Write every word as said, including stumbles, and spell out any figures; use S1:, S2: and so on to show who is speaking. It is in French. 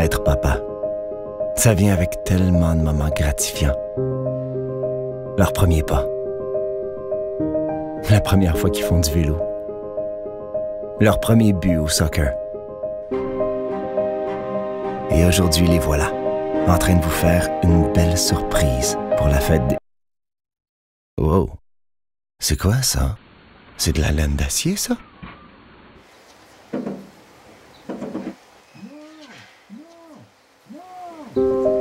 S1: Être papa, ça vient avec tellement de moments gratifiants. Leur premier pas. La première fois qu'ils font du vélo. Leur premier but au soccer. Et aujourd'hui, les voilà, en train de vous faire une belle surprise pour la fête des... Wow! C'est quoi ça? C'est de la laine d'acier, ça?
S2: Non, non, non.